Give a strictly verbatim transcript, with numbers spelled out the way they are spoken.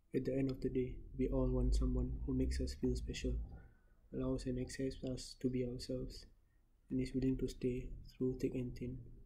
At the end of the day, we all want someone who makes us feel special, allows and accepts us to be ourselves, and is willing to stay through thick and thin.